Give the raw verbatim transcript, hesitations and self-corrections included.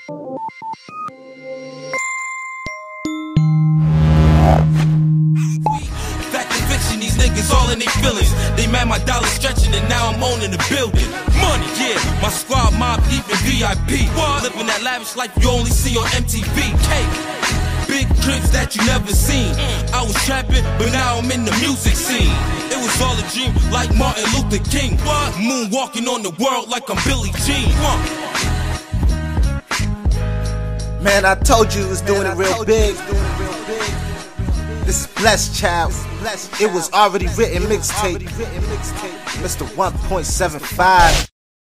Fact and fiction, these niggas all in their feelings. They mad my dollar stretching and now I'm owning the building. Money, yeah, my squad mob eating V I P. Living that lavish life you only see on M T V. Cake, big cribs that you never seen. I was trapping, but now I'm in the music scene. It was all a dream, like Martin Luther King. Moonwalking on the world like I'm Billie Jean. Man, I told you it was doing it real big. This is Blessed Child. It was already written mixtape. Mister one point seven five.